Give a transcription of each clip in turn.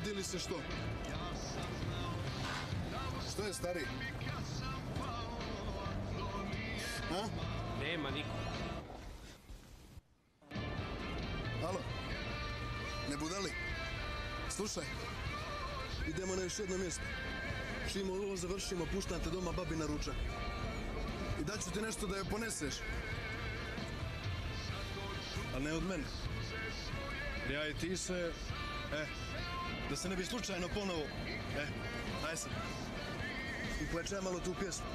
Vidi li se što? Što je, stari? A? Nema niko. Alo? Ne budali? Slušaj, idemo na još jedno mjesto. Čim ovo završimo, puštam te doma babi na ručak. I daću ti nešto da je poneseš. A ne od mene. Ja i ti se... da se ne bi slučajno ponovo... aj se. I plečaj malo tu pjesmu.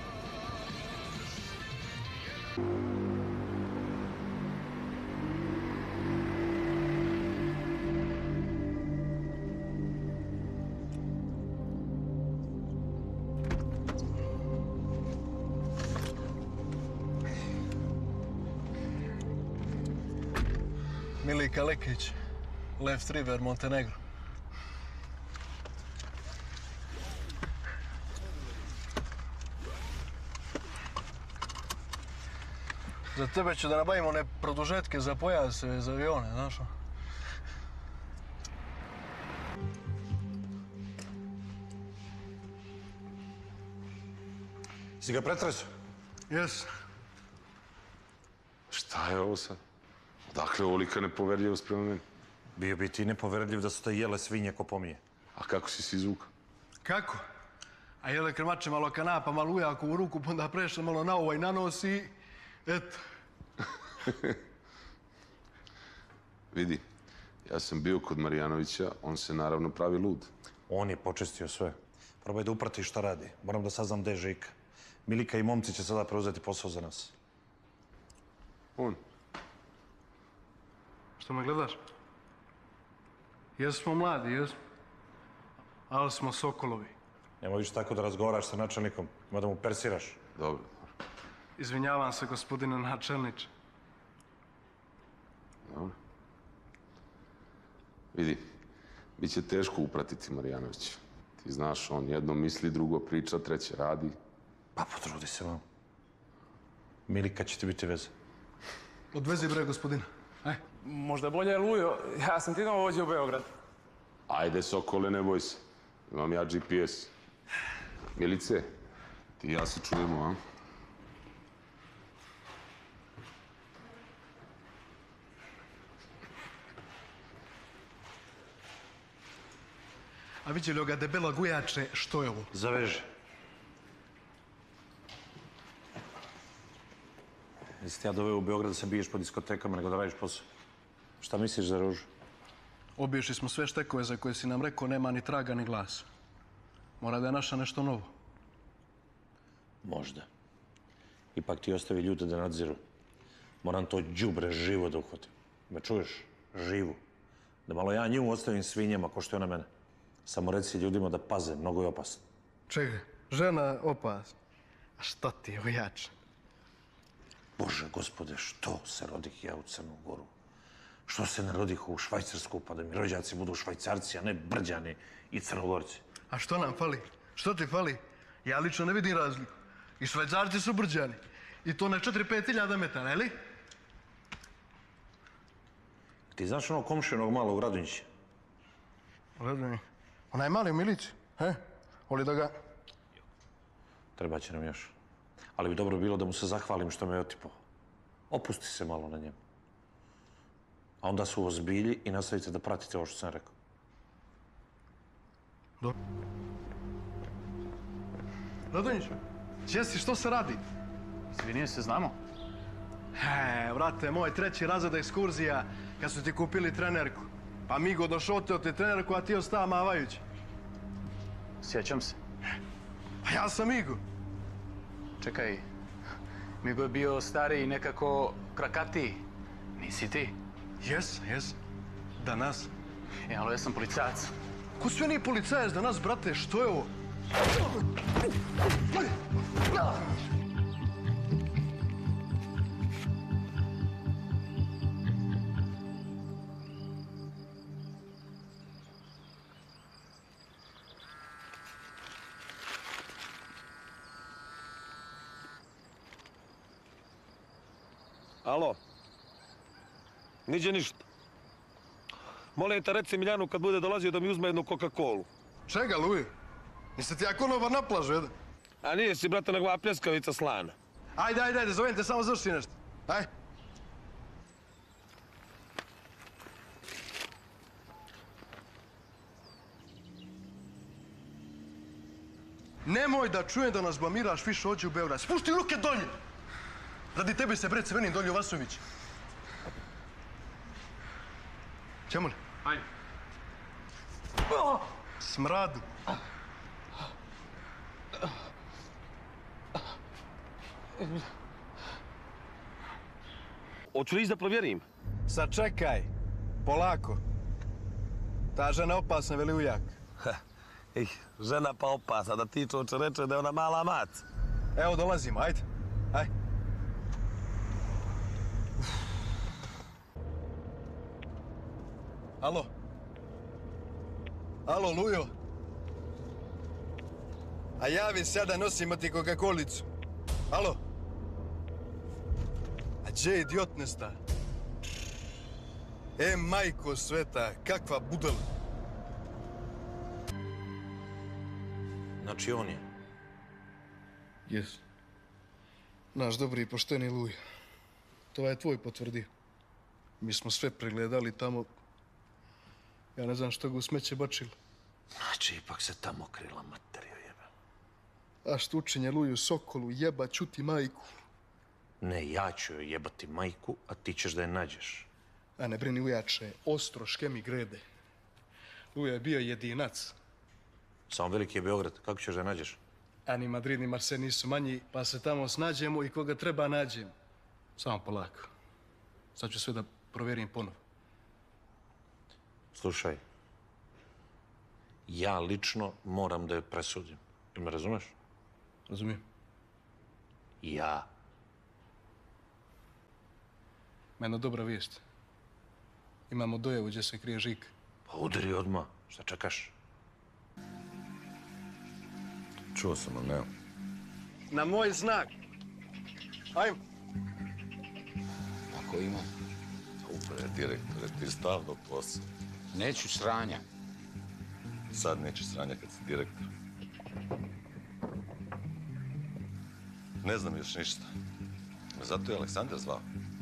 Milika Lekić, Left River, Montenegro. Za tebe ću da nabavimo one produžetke za pojase, za avione, znaš? Si ga pretresao? Jes. Šta je ovo sad? Odakle ovolika nepoverljivost prema meni? Bio bi ti nepoverljiv da su te jele svinje ko pomije. A kako si se izvukao? Kako? A jele krmače malo kanapa, malo ujako u ruku, pa onda prešle malo na ovaj na nos i... eto. Vidi, ja sam bio kod Marjanovića, on se naravno pravi lud. On je počistio sve. Probaj da upratiš šta radi. Moram da saznam gde je Žika. Milika i momci će sada preuzeti posao za nas. On? Što me gledaš? Jesmo mladi, jesmo. Ali smo sokolovi. Nemoj više tako da razgovaraš sa načelnikom. Ima da mu persiraš. Dobro. Izvinjavam se, gospodine načelniče. Dobro. Vidi, bit će teško upratiti Marjanovića. Ti znaš, on jedno misli, drugo priča, treće radi. Pa potrudi se vam. Milika će ti biti veze. Odvezi bre, gospodine. Možda bolje Lujo, ja sam ti novo vođe u Beograd. Ajde, Sokole, ne boj se. Imam ja GPS. Milice, ti i ja se čujemo, a? A vidjeli ga debela gujače, što je ovo? Zaveži. Jesi ti ja doveo u Beograd da se biješ po diskotekama nego da radiš posao? Šta misliš za Ružu? Obišli smo sve štekove za koje si nam rekao, nema ni traga ni glasa. Mora da je naša nešto novo. Možda. Ipak ti ostavi ljude da nadziru. Moram to đubre živo da uhvatim. Me čuješ? Živu. Da malo ja nju ostavim svinjama ko što je ona mene. Samo reci ljudima da paze, mnogo je opasno. Čekaj, žena opasna. A što ti je ojače? Bože, gospode, što se rodih ja u Crnu Goru? Što se ne rodih u Švajcarsku, pa da mi rođaci budu Švajcarci, a ne Brđani i Crnogorci? A što nam fali? Što ti fali? Ja lično ne vidim razliku. I Švajcarci su Brđani. I to na 4-5 hiljada metara, eli? Ti znaš onog komšinog malog Radonjića? Radonjić? Onaj mali u miliciji, he? Voli da ga... Treba će nam još. Ali bi dobro bilo da mu se zahvalim što me je otipao. Opusti se malo na njemu. A onda su ozbilji i nastavite da pratite ovo što sam rekao. Dobro. Radonjić, Jesi, što se radi? Izvinio se, znamo. Vrate, moj 3. razred ekskurzija kad su ti kupili trenerku. Pa Migo došao ti trenerku, a ti ostao mavajući. Sjećam se. Pa ja sam Migo. Čekaj, Migo je bio stariji, nekako krakatiji. Nisi ti? Jes. Danas. Ali ja sam policajac. Ko sve nije policajac danas, brate? Što je ovo? Alo? Niđe ništa. Molim te, reci Miljanu kad bude dolazio da mi uzme jednu Coca-Colu. Čega, Lujo? Nisi ti ja konobar na plažu, jedan? A nije si, brate, nego ova pljeskavica slana. Ajde, zovem te, samo završi nešto. Aj. Nemoj da čujem da nas blamiraš više ođe u Beograd. Spušti ruke dolje! Radi tebe se, bre, Crvenin dolje u Vasović. Čemu li? Ajde. Smradu. Hoću li ići da provjerim? Sačekaj. Polako. Ta žena opasna, veli ujak. Žena pa opasna, da ti čovječe reče da je ona mala mac. Evo, dolazimo, ajde. Aj. Alo? Alo, Lujo? A javi sada, nosimo ti Coca-Colicu. Alo? A gdje je idiot nesta? Majko sveta, kakva budala. Znači on je. Jes. Naš dobri i pošteni Lujo. To je tvoj potvrdio. Mi smo sve pregledali tamo. Ja ne znam što ga u smeće bačili. Znači, ipak se tamo krila materio jebe. A što učinje Luju Sokolu, jeba čuti majku. Ne, ja ću joj jebati majku, a ti ćeš da je nađeš. A ne brini ujače, ostro škemi grede. Luja je bio jedinac. Samo veliki je Beograd, kako ćeš da je nađeš? A ni Madrid ni Marse nisu manji, pa se tamo snađemo i koga treba nađemo. Samo polako. Sad ću sve da provjerim ponovo. Slušaj, ja lično moram da je presudim. Jel me razumeš? Razumijem. Ja. Ma jedna dobra vijest. Imamo dojavu gdje se krije Žika. Pa udari odmah, šta čekaš? Čuo sam, ali ne. Na moj znak. Ajmo. Ako ima. Upravo, direktore, ti stavno posao. Neću sranja. Sad neće sranja kad si direktor. Ne znam još ništa. Zato je Aleksandar zvao.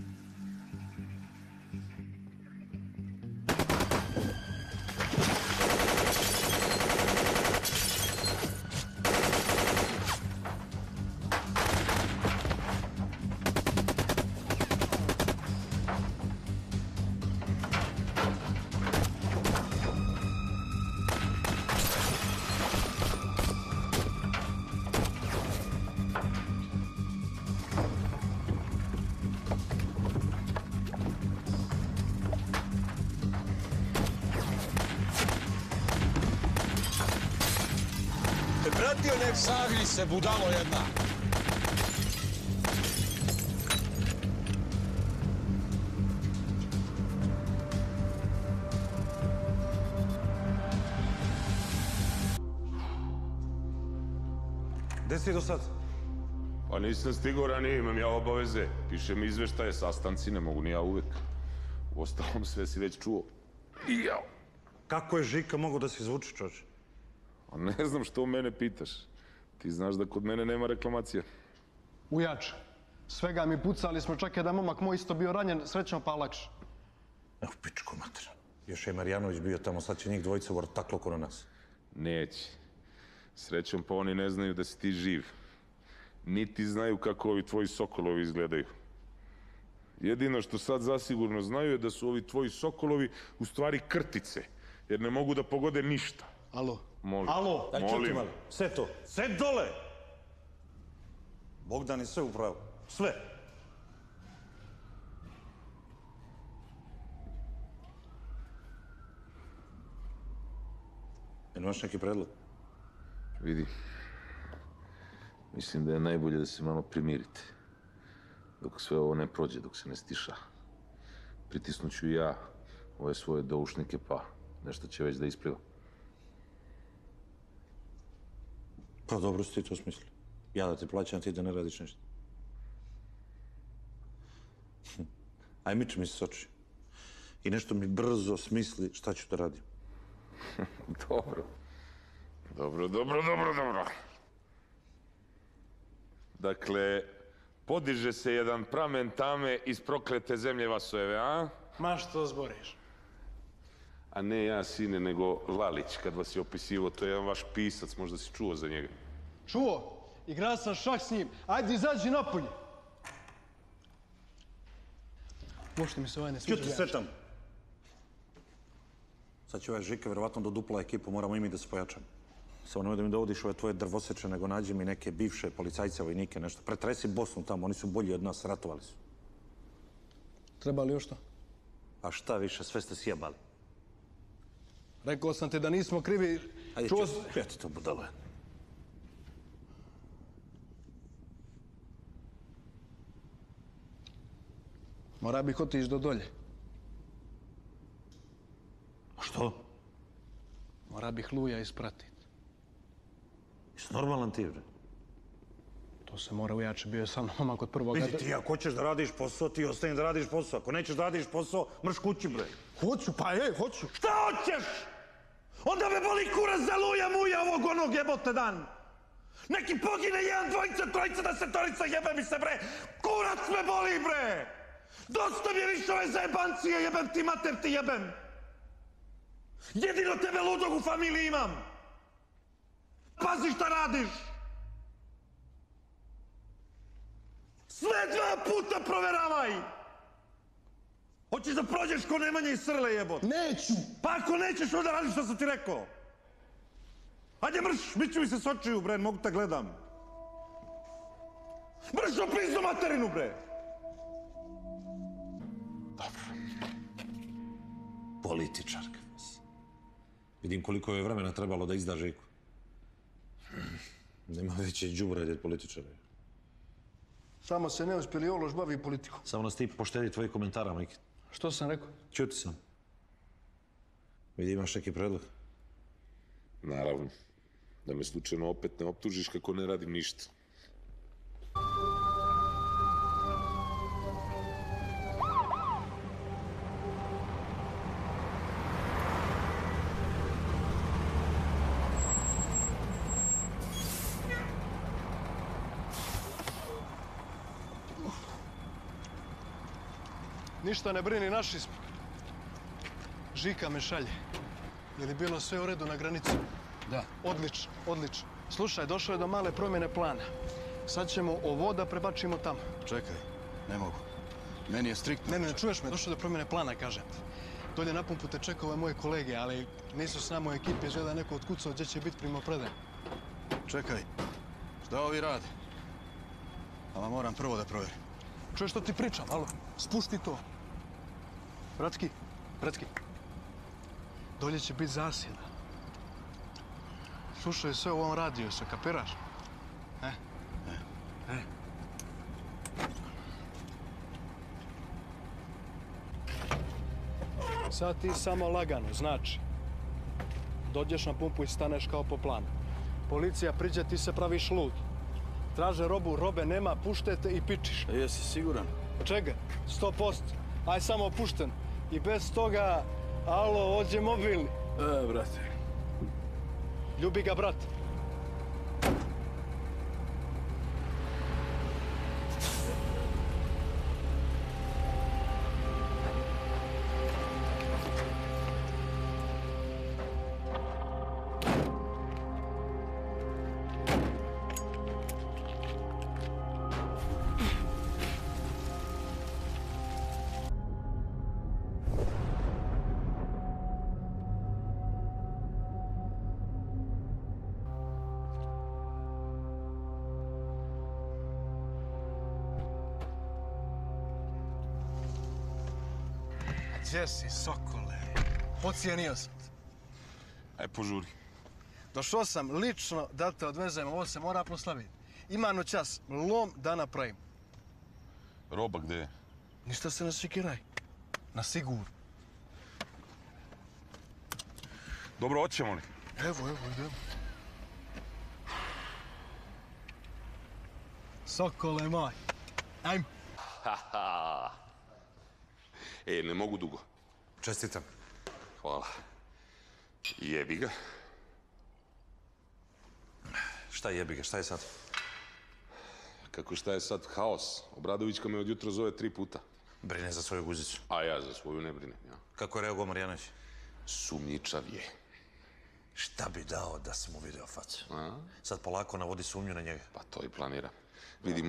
Sagni se, budalo jedna! Gde si do sad? Pa nisam stigao ranije, imam ja obaveze. Piše mi izveštaje, sastanci, ne mogu ni ja uvek. Uostalom, sve si već čuo. Jao! Kako je Žika mogao da se izvuče, čoče? A ne znam što mene pitaš. Ti znaš da kod mene nema reklamacija. Ujač. Svega mi pucali smo, čak jedan momak moj isto bio ranjen, srećno pa lakše. Evo, pičku mater. Još je Marjanović bio tamo, sad će njih dvojica u taklo na nas. Neće. Srećom pa oni ne znaju da si ti živ. Niti znaju kako ovi tvoji sokolovi izgledaju. Jedino što sad zasigurno znaju je da su ovi tvoji sokolovi u stvari krtice. Jer ne mogu da pogode ništa. Alo? Molim. Alo, daj čuti Molim. malo. Sve to. Sve dole! Bogdan je sve upravo. Sve. Jel imaš neki predlog? Vidi. Mislim da je najbolje da se malo primirite. Dok sve ovo ne prođe, dok se ne stiša. Pritisnut ću i ja ove svoje doušnike, pa nešto će već da ispliva. Pa dobro si ti to smislio. Ja da ti plaćam, ti da ne radiš nešto. Aj, miči mi se s oči. i nešto mi brzo smisli šta ću da radim. Dobro. Dakle, podiže se jedan pramen tame iz proklete zemlje Vasojeve, a? Ma što zboriš? A ne ja, sine, nego Lalić, kad vas je opisivo, to je jedan vaš pisac, možda si čuo za njega. Čuo? Igra sam šah s njim. Ajde, izađi napolje. Možete mi se ovaj ne sviđa. Ćuti, sve tamo. Sad će ovaj Žika vjerovatno do dupla ekipu, moramo i mi da se pojačamo. Samo nemoj da mi dovodiš ove tvoje drvoseče, nego nađi mi neke bivše policajce, vojnike, nešto. Pretresi Bosnu tamo, oni su bolji od nas, ratovali su. Treba li još to? A šta više, sve ste sjebali. Rekao sam ti da nismo krivi. Ajde, Čuo ja ti to budalo. Mora bih otići do dolje. A što? Mora bih Luja ispratit. Jesi normalan ti, bre? To se mora ujače, bio je sa mnom kod prvog... Vidi ti, ako hoćeš da radiš posao, ti ostani da radiš posao. Ako nećeš da radiš posao, mrš kući, bre. Hoću, hoću. Šta hoćeš? Onda me boli kurac za Luja, muja, ovog onog jebote dan. Neki pogine jedan, dvojica, trojica, desetorica, jebe mi se, bre. Kurac me boli, bre. Dosta mi je više ove zajebancije, jebem ti, mater ti jebem. Jedino tebe ludog u familiji imam. Pazi šta radiš. Sve 2 puta proveravaj. Hoćeš da prođeš ko Nemanja i Srle, jebot? Neću. Pa ako nećeš, onda radiš što sam ti rekao. Ajde mrš, miću mi se s očiju, bre, mogu te gledam. Mrš do pizdu materinu, bre. Političarka. Vidim koliko je vremena trebalo da izda Žiku. Nema veće đubre od političara. Samo se neuspjeli Ološ bavi politikom. Samo nas ti poštedi tvojih komentara, Majke. Što sam rekao? Ćuti sam. Vidi, imaš neki predlog? Naravno. Da me slučajno opet ne optužiš kako ne radim ništa. Ništa ne brini, naši smo. Žika me šalje. Je li bilo sve u redu na granici? Da. Odlično, odlično. Slušaj, došlo je do male promjene plana. Sad ćemo ovo da prebačimo tamo. Čekaj, ne mogu. Meni je striktno. Ne čuješ me, došlo je do promjene plana, kažem ti. Dolje na pumpu te čekaju ove moje kolege, ali nisu s nama u ekipi, izgleda neko otkucao gdje će biti primopredan. Čekaj, šta ovi rade? Ali moram prvo da provjerim. Čuješ što ti pričam, alo? Spušti to. Bratski. Dolje će biti zasjeda. Slušaj sve u ovom radiju, se kapiraš? Sad ti samo lagano, znači. Dođeš na pumpu i staneš kao po planu. Policija priđe, ti se praviš lud. Traže robu, robe nema, puštete i pičiš. Jesi siguran? Čega? 100%. Aj samo pušten. I bez toga, alo, ođe mobilni. Brate. Ljubi ga, brat. Gdje si, sokole? Pocijenio sam te. Aj, požuri. Došao sam lično da te odvezem, ovo se mora proslaviti. Ima noćas, lom da napravim. Roba gde je? Ništa se ne sikiraj. Na sigur. Dobro, hoćemo li? Evo, idemo. Sokole moj. Ajme. Ne mogu dugo. Čestitam. Hvala. Jebi ga. Šta jebi ga, šta je sad? Kako šta je sad haos? Obradovićka me od jutra zove 3 puta. Brine za svoju guzicu. A ja za svoju ne brinem, ja. Kako je reagovao Marjanović? Sumnjičav je. Šta bi dao da sam mu video facu? Sad polako navodi sumnju na njega. Pa to i planiram. Vidim...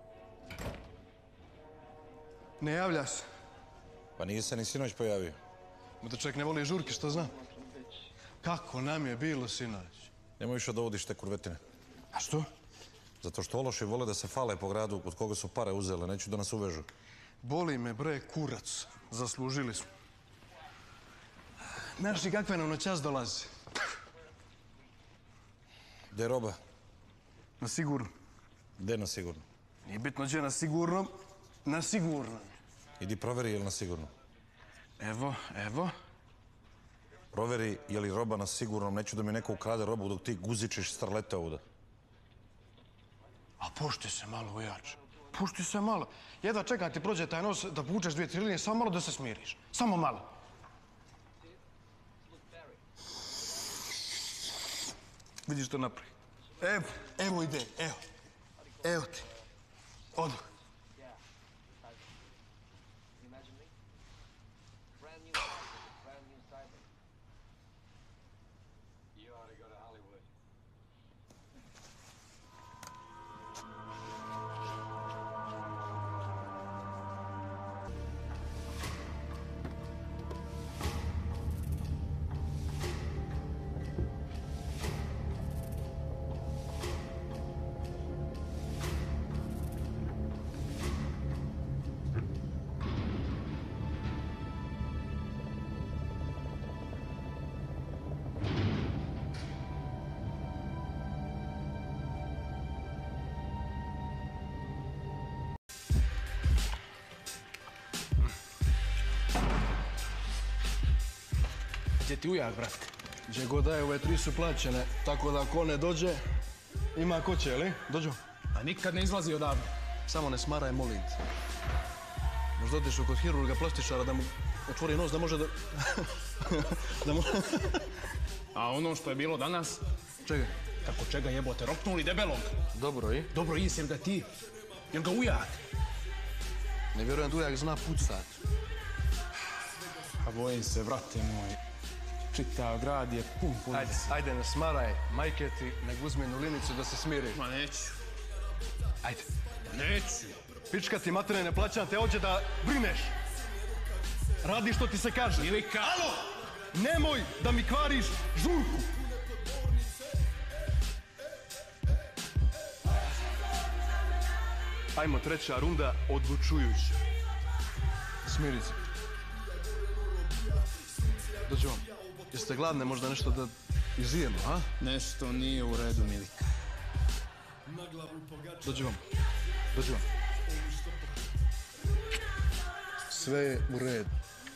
Ne javlja se. Pa nije se ni sinoć pojavio. Ma da čovjek ne voli žurke, što znam. Kako nam je bilo sinoć? Nemoj više dovodiš te kurvetine. A što? Zato što ološi vole da se fale po gradu od koga su pare uzele. Neću da nas uvežu. Boli me, bre, kurac. Zaslužili smo. Znaš li kakve nam noćas dolaze? Gde je roba? Na sigurno. Gde na sigurno? Nije bitno gdje na sigurnom. Na sigurno. Idi proveri je li na sigurno. Evo. Proveri je li roba na sigurnom. Neću da mi neko ukrade robu dok ti guzičiš starlete ovuda. A pušti se malo, vojač. Pušti se malo. Jedva čekam ti prođe taj nos da povučeš 2-3 linije, samo malo da se smiriš. Samo malo. Vidiš to napravi. Evo ide, evo. Evo ti. Odu. Gdje ti ujak, brate? Gdje god daje, ove 3 su plaćene, tako da ako ne dođe, ima ko će, li? Dođu. A nikad ne izlazi odavde. Samo ne smaraj, molim te. Možda odeš kod hirurga plastičara da mu otvori nos da može da... A ono što je bilo danas? Čega? Kako čega jebote, roknuli debelog. Dobro i? Dobro, jel ga ti? Jel ga ujak? Ne vjerujem da ujak zna pucat. A bojim se, vrate moj. Čitav grad je pun policije. Ajde, ne smaraj, majke ti, nego uzmi jednu linicu da se smiri. Ma neću. Ajde. Neću. Pička ti materine, ne plaćam te, hoće da brineš. Radi što ti se kaže. Milika! Alo! Nemoj da mi kvariš žurku! Ajmo, 3. runda, odlučujuća. Smiri se. Dođu vam. Jeste gladne, možda nešto da izijemo, a? Nešto nije u redu, Milika. Dođu vam. Sve je u redu.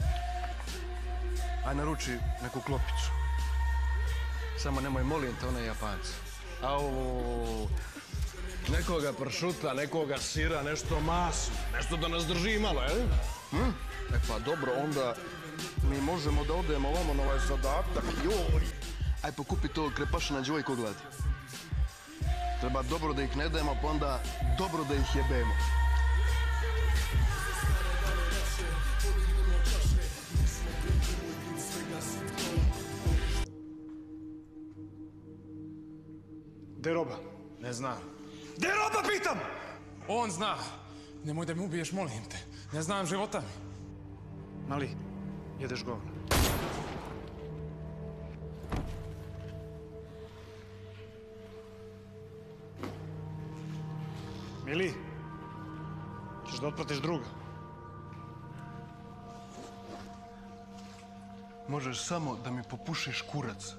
Aj naruči neku klopicu. Samo nemoj, molim te, one Japanci. Au, nekoga pršuta, nekoga sira, nešto masno. Nešto da nas drži malo, jel? E pa dobro, onda mi možemo da odemo ovamo na ovaj zadatak. Joj! Aj pokupi to krepašina djevojko gladi. Treba dobro da ih ne dajemo, pa onda dobro da ih jebemo. Gde roba? Ne znam. Gde roba, pitam? On zna. Nemoj da me ubiješ, molim te. Ne znam života mi. Mali, jedeš govno. Mili, ćeš da otplatiš druga? Možeš samo da mi popušiš kurac.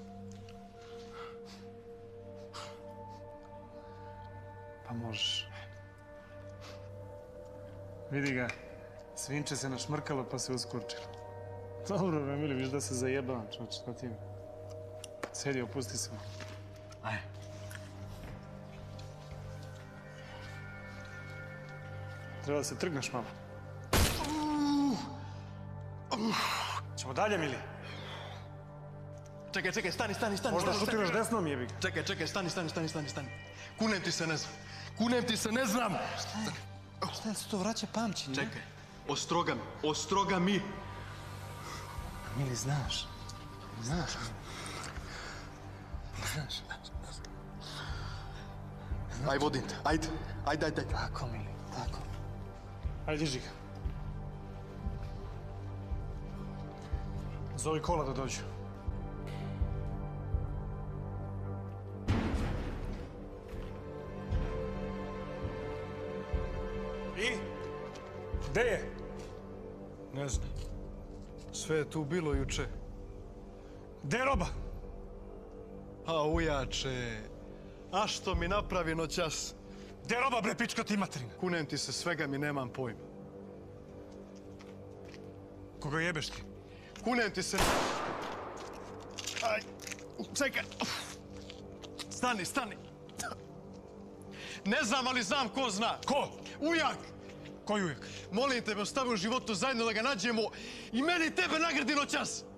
Pa možeš. Vidi ga, svinče se našmrkalo pa se uskurčilo. Dobro, Emili, viš da se zajebavam, čoč, šta ti mi? Sedi, opusti se malo. Aj. Treba da se trgneš malo. Ćemo dalje, Mili. Čekaj, stani. Možda šutiraš desnom, jebi ga. Čekaj, stani. Kunem ti se ne znam. Šta se to vraća pamćenje? Čekaj, ostroga mi. Mili, znaš. Aj, vodim te, ajde. Tako, Mili, tako. Ajde, diži ga. Zovi kola da dođu. I? Gde je? Ne znam. Sve je tu bilo juče. Gde je roba? A ujače, a što mi napravi noćas? Gde je roba, bre, pička ti materina? Kunem ti se, svega mi nemam pojma. Koga jebeš ti? Kunem ti se... Aj, čekaj. Stani. Ne znam, ali znam ko zna. Ko? Ujak. Koji ujak? Molim te, ostavi u životu zajedno da ga nađemo i meni i tebe nagradi noćas.